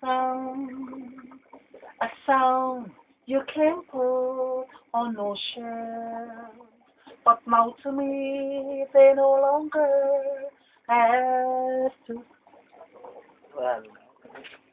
a sound you can put on no shelf. But now to me, they no longer have to. Well,